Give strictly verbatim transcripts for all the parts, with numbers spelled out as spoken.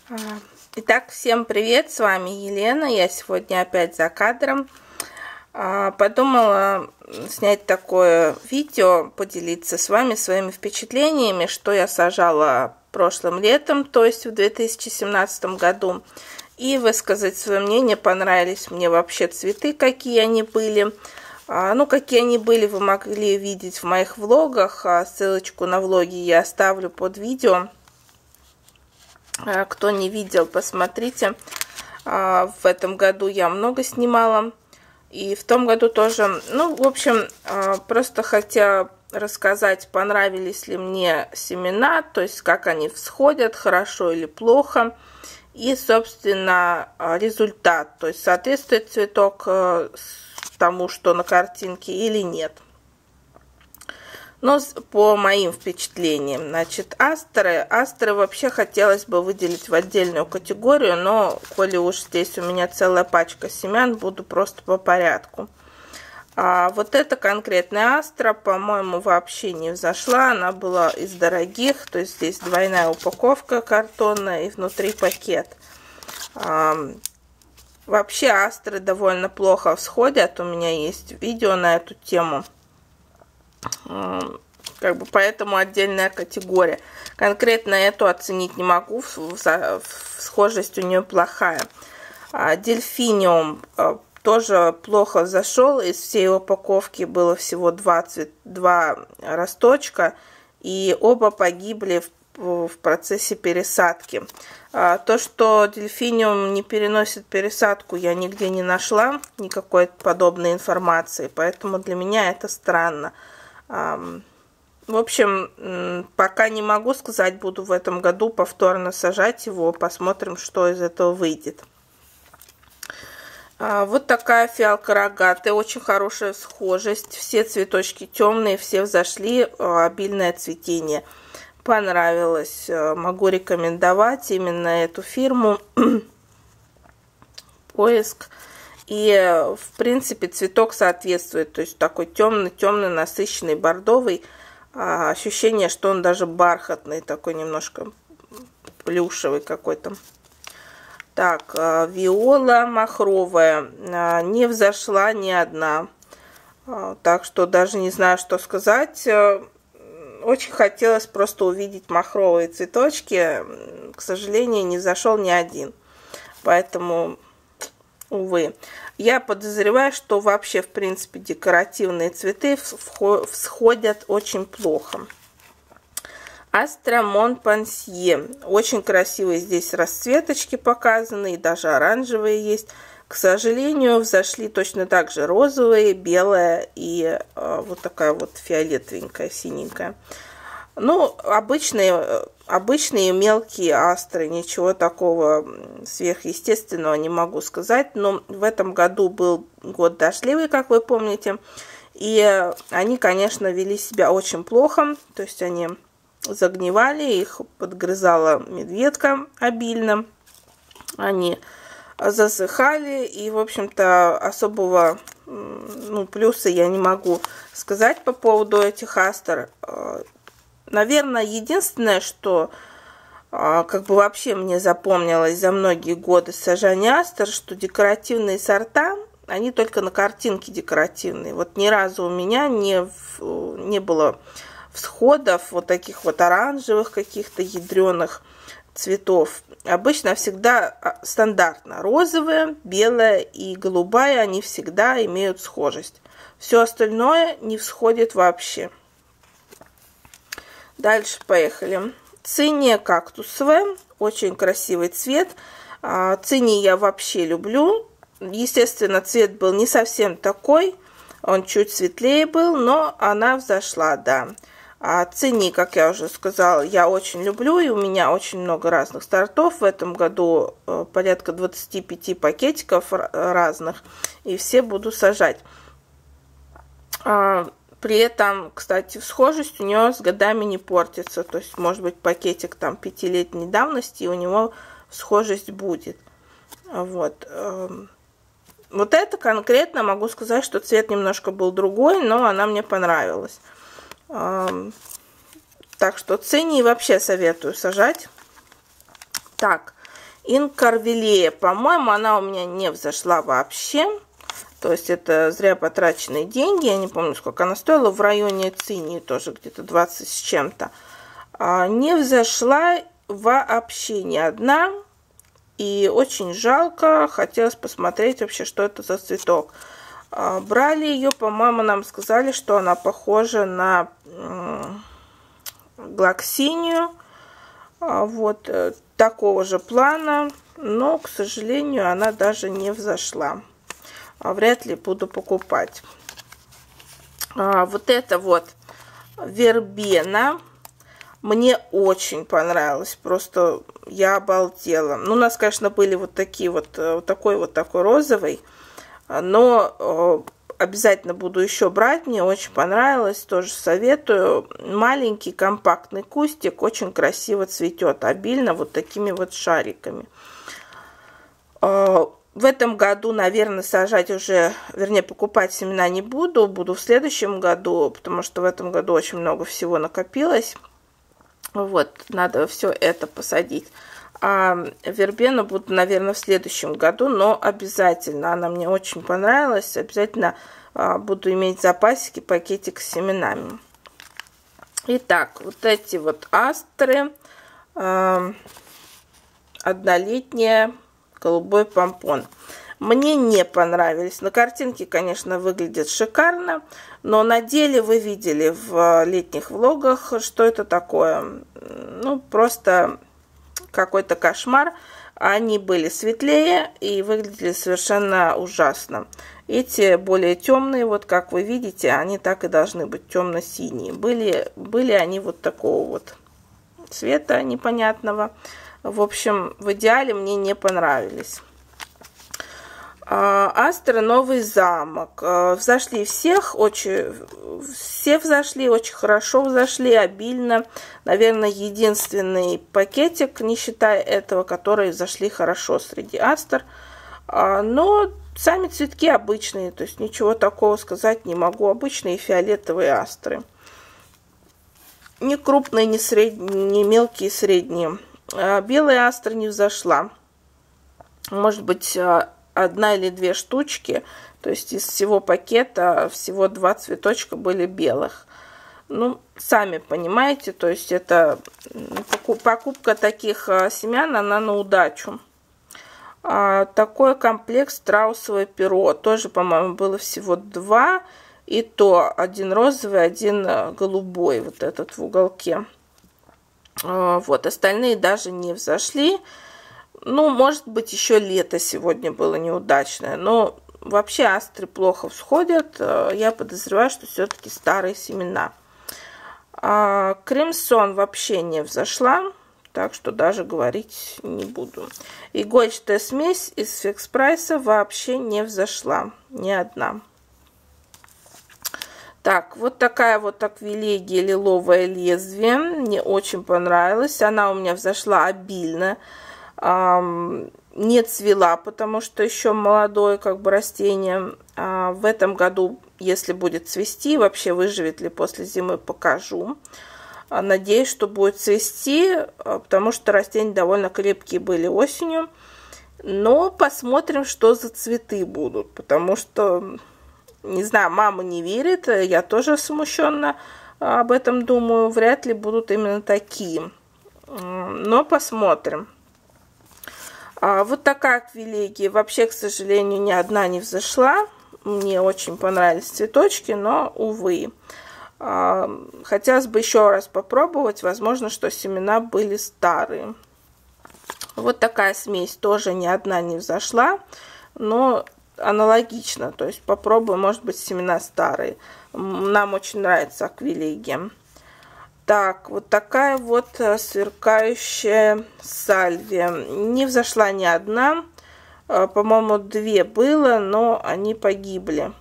Итак, всем привет, с вами Елена, я сегодня опять за кадром. Подумала снять такое видео, поделиться с вами своими впечатлениями, что я сажала прошлым летом, то есть в две тысячи семнадцатом году, и высказать свое мнение, понравились мне вообще цветы, какие они были. Ну, какие они были, вы могли видеть в моих влогах, ссылочку на влоги я оставлю под видео. Кто не видел, посмотрите. В этом году я много снимала. И в том году тоже. Ну, в общем, просто хотела рассказать, понравились ли мне семена, то есть как они всходят, хорошо или плохо. И, собственно, результат. То есть соответствует цветок тому, что на картинке, или нет. Но по моим впечатлениям, значит, астры, астры вообще хотелось бы выделить в отдельную категорию, но, коли уж здесь у меня целая пачка семян, буду просто по порядку. А вот эта конкретная астра, по-моему, вообще не взошла, она была из дорогих, то есть здесь двойная упаковка картонная и внутри пакет. А, вообще астры довольно плохо всходят, у меня есть видео на эту тему. Как бы поэтому отдельная категория. Конкретно эту оценить не могу, схожесть у нее плохая. Дельфиниум тоже плохо зашел, из всей упаковки было всего два, цвет, два росточка, и оба погибли в, в процессе пересадки. То, что дельфиниум не переносит пересадку, я нигде не нашла, никакой подобной информации, поэтому для меня это странно. В общем, пока не могу сказать, буду в этом году повторно сажать его, посмотрим, что из этого выйдет. Вот такая фиалка рогатая, очень хорошая схожесть, все цветочки темные, все взошли, обильное цветение. Понравилось, могу рекомендовать именно эту фирму. Поиск. И, в принципе, цветок соответствует, то есть такой темный, темный, насыщенный, бордовый. А, ощущение, что он даже бархатный, такой немножко плюшевый какой-то. Так, а, виола махровая, а, не взошла ни одна. А, так что даже не знаю, что сказать. А, очень хотелось просто увидеть махровые цветочки. К сожалению, не взошел ни один. Поэтому... Увы, я подозреваю, что вообще, в принципе, декоративные цветы всходят очень плохо. Астра Монпансье. Очень красивые здесь расцветочки показаны, и даже оранжевые есть. К сожалению, взошли точно так же розовые, белая и э, вот такая вот фиолетовенькая, синенькая. Ну, обычные, обычные мелкие астры, ничего такого сверхъестественного не могу сказать. Но в этом году был год дождливый, как вы помните. И они, конечно, вели себя очень плохо. То есть они загнивали, их подгрызала медведка обильно. Они засыхали. И, в общем-то, особого ну, плюса я не могу сказать по поводу этих астр. Наверное, единственное, что как бы вообще мне запомнилось за многие годы сажания астр, что декоративные сорта, они только на картинке декоративные. Вот ни разу у меня не, не было всходов вот таких вот оранжевых каких-то ядреных цветов. Обычно всегда стандартно розовая, белая и голубая, они всегда имеют схожесть. Все остальное не всходит вообще. Дальше поехали. Циния кактусовая. Очень красивый цвет. Цинии я вообще люблю. Естественно, цвет был не совсем такой. Он чуть светлее был, но она взошла, да. А цинии, как я уже сказала, я очень люблю. И у меня очень много разных сортов. В этом году порядка двадцати пяти пакетиков разных. И все буду сажать. При этом, кстати, схожесть у нее с годами не портится. То есть, может быть, пакетик там пятилетней давности, и у него схожесть будет. Вот. Вот это конкретно могу сказать, что цвет немножко был другой, но она мне понравилась. Так что цинии вообще советую сажать. Так, Инкарвилея, по-моему, она у меня не взошла вообще. То есть это зря потраченные деньги. Я не помню, сколько она стоила. В районе цинии тоже где-то двадцать с чем-то. А, не взошла вообще ни одна. И очень жалко. Хотелось посмотреть вообще, что это за цветок. А, брали ее, по-моему, нам сказали, что она похожа на глоксинию. А, вот такого же плана. Но, к сожалению, она даже не взошла. Вряд ли буду покупать. А, вот это вот вербена мне очень понравилось. Просто я обалдела. Ну, у нас, конечно, были вот такие вот, вот такой вот такой розовый. Но обязательно буду еще брать. Мне очень понравилось. Тоже советую. Маленький компактный кустик. Очень красиво цветет. Обильно вот такими вот шариками. В этом году, наверное, сажать уже, вернее, покупать семена не буду. Буду в следующем году, потому что в этом году очень много всего накопилось. Вот, надо все это посадить. А вербену буду, наверное, в следующем году, но обязательно. Она мне очень понравилась. Обязательно а, буду иметь в запасике пакетик с семенами. Итак, вот эти вот астры. А, однолетние. Голубой помпон. Мне не понравились. На картинке, конечно, выглядит шикарно, но на деле вы видели в летних влогах, что это такое. Ну, просто какой-то кошмар. Они были светлее и выглядели совершенно ужасно. Эти более темные, вот как вы видите, они так и должны быть темно-синие. Были, были они вот такого вот цвета непонятного. В общем, в идеале мне не понравились. Астры Новый замок. Взошли всех, очень, все взошли, очень хорошо взошли, обильно. Наверное, единственный пакетик, не считая этого, которые взошли хорошо среди астр. Но сами цветки обычные, то есть ничего такого сказать не могу. Обычные фиолетовые астры. Не крупные, не средние, не мелкие, средние. Белая астра не взошла. Может быть, одна или две штучки. То есть из всего пакета всего два цветочка были белых. Ну, сами понимаете, то есть это покупка таких семян, она на удачу. Такой комплект страусовое перо. Тоже, по-моему, было всего два. И то один розовый, один голубой. Вот этот в уголке. Вот, остальные даже не взошли. Ну, может быть, еще лето сегодня было неудачное. Но вообще астры плохо всходят. Я подозреваю, что все-таки старые семена. А Кремсон вообще не взошла. Так что даже говорить не буду. Игольчатая смесь из фикс прайса вообще не взошла. Ни одна. Так, вот такая вот аквилегия лиловое лезвие. Мне очень понравилась. Она у меня взошла обильно. Эм, не цвела, потому что еще молодое как бы растение. Э, в этом году, если будет цвести, вообще выживет ли после зимы, покажу. Э, надеюсь, что будет цвести, э, потому что растения довольно крепкие были осенью. Но посмотрим, что за цветы будут, потому что... Не знаю, мама не верит, я тоже смущенно об этом думаю. Вряд ли будут именно такие. Но посмотрим. Вот такая аквилегия. Вообще, к сожалению, ни одна не взошла. Мне очень понравились цветочки, но, увы. Хотелось бы еще раз попробовать. Возможно, что семена были старые. Вот такая смесь тоже ни одна не взошла. Но... аналогично, то есть попробуем, может быть, семена старые. Нам очень нравится аквилегия. Так, вот такая вот сверкающая сальвия. Не взошла ни одна. По-моему, две было, но они погибли.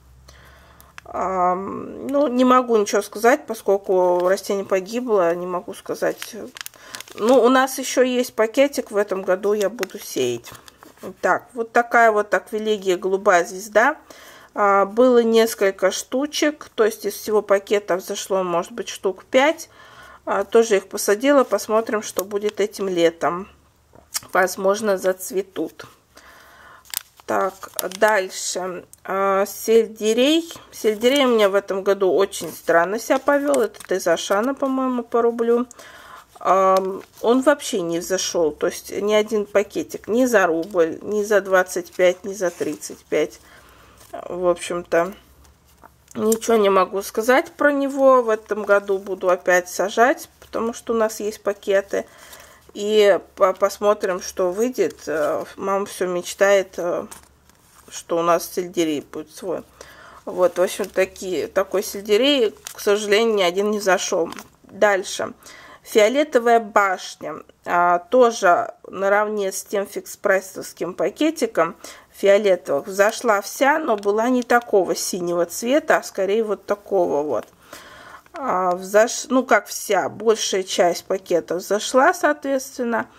Ну, не могу ничего сказать, поскольку растение погибло, не могу сказать. Ну, у нас еще есть пакетик, в этом году я буду сеять. Так, вот такая вот аквилегия голубая звезда. А, было несколько штучек, то есть из всего пакета взошло, может быть, штук пять. А, тоже их посадила, посмотрим, что будет этим летом. возможно, зацветут. Так, дальше. Сельдерей. Сельдерей у меня в этом году очень странно себя повел. Это из Ашана, по-моему, по рублю. Он вообще не взошел. То есть ни один пакетик ни за рубль, ни за двадцать пять, ни за тридцать пять. В общем-то, ничего не могу сказать про него. В этом году буду опять сажать, потому что у нас есть пакеты. И посмотрим, что выйдет. Мама все мечтает, что у нас сельдерей будет свой. Вот, в общем, такие, такой сельдерей, к сожалению, ни один не зашел. Дальше. Фиолетовая башня. А, тоже наравне с тем фикс-прайсовским пакетиком фиолетовых взошла вся, но была не такого синего цвета, а скорее вот такого вот. Взош... Ну, как вся, большая часть пакетов зашла, соответственно.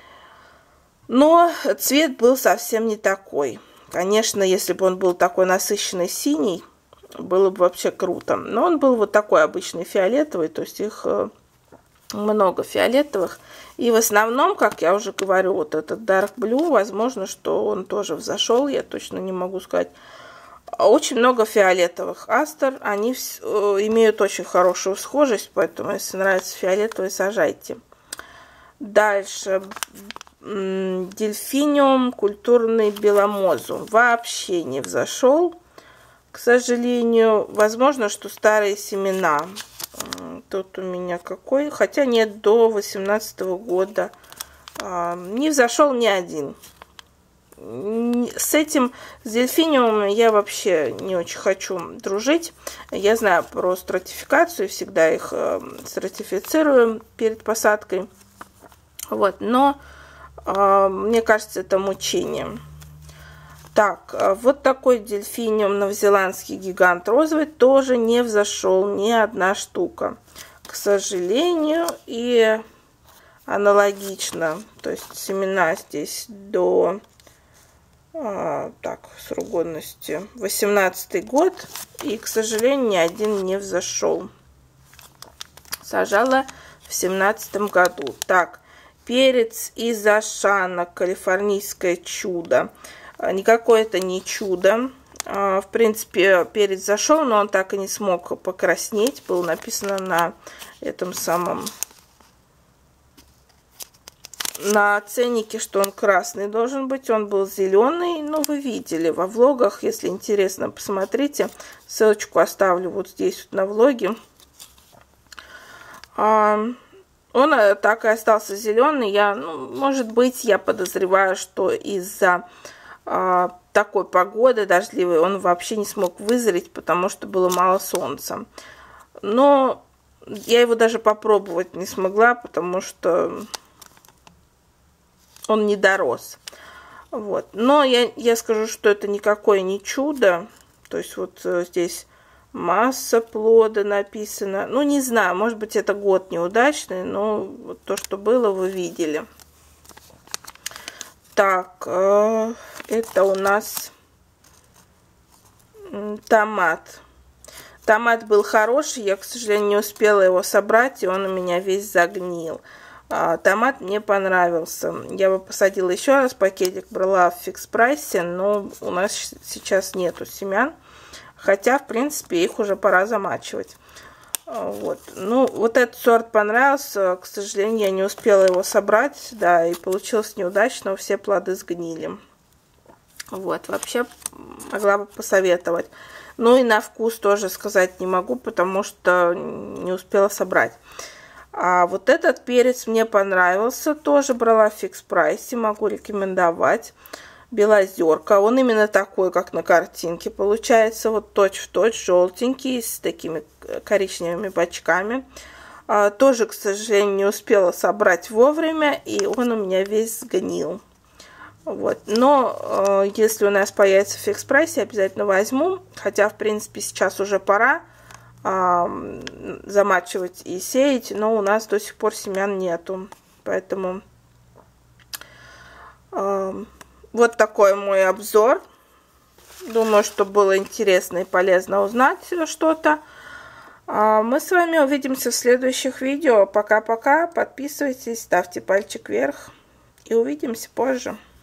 Но цвет был совсем не такой. Конечно, если бы он был такой насыщенный синий, было бы вообще круто. Но он был вот такой обычный фиолетовый, то есть их много фиолетовых. И в основном, как я уже говорю, вот этот Dark Blue, возможно, что он тоже взошел, я точно не могу сказать. Очень много фиолетовых астр, они имеют очень хорошую схожесть, поэтому, если нравится фиолетовый, сажайте. Дальше. Дельфиниум культурный беломозу. Вообще не взошел, к сожалению. Возможно, что старые семена. Тут у меня какой? Хотя нет, до восемнадцатого года не взошел ни один. С этим, с дельфиниумом я вообще не очень хочу дружить. Я знаю про стратификацию, всегда их э, стратифицирую перед посадкой. Вот, но э, мне кажется, это мучение. Так, вот такой дельфиниум новозеландский гигант розовый тоже не взошел ни одна штука, к сожалению. И аналогично, то есть семена здесь до... А, так, срок годности восемнадцатый год, и, к сожалению, ни один не взошел. Сажала в семнадцатом году. Так, перец из Ашана, калифорнийское чудо. Никакое это не чудо. В принципе, перец зашел, но он так и не смог покраснеть. Было написано на этом самом... на ценнике, что он красный должен быть, он был зеленый, но вы видели во влогах, если интересно, посмотрите, ссылочку оставлю вот здесь вот на влоге. Он так и остался зеленый. Я, ну, может быть, я подозреваю, что из-за а, такой погоды дождливой он вообще не смог вызреть, потому что было мало солнца. Но я его даже попробовать не смогла, потому что он не дорос. Вот. Но я, я скажу, что это никакое не чудо. То есть вот здесь масса плода написано. Ну, не знаю, может быть, это год неудачный, но вот то, что было, вы видели. Так, э, это у нас томат. Томат был хороший, я, к сожалению, не успела его собрать, и он у меня весь загнил. А, томат мне понравился. Я бы посадила еще раз, пакетик брала в фикс-прайсе, но у нас сейчас нету семян. Хотя, в принципе, их уже пора замачивать. Вот. Ну, вот этот сорт понравился. К сожалению, я не успела его собрать. Да, и получилось неудачно. Все плоды сгнили. Вот, вообще могла бы посоветовать. Ну и на вкус тоже сказать не могу, потому что не успела собрать. А вот этот перец мне понравился, тоже брала в фикс-прайсе, могу рекомендовать. Белозерка, он именно такой, как на картинке, получается, вот точь-в-точь, желтенький, с такими коричневыми бочками. А, тоже, к сожалению, не успела собрать вовремя, и он у меня весь сгнил. Вот. Но э, если у нас появится в фикс-прайсе, обязательно возьму, хотя, в принципе, сейчас уже пора замачивать и сеять, но у нас до сих пор семян нету, поэтому э, вот такой мой обзор. Думаю, что было интересно и полезно узнать что-то. э, мы с вами увидимся в следующих видео. Пока-пока, подписывайтесь, ставьте пальчик вверх и увидимся позже.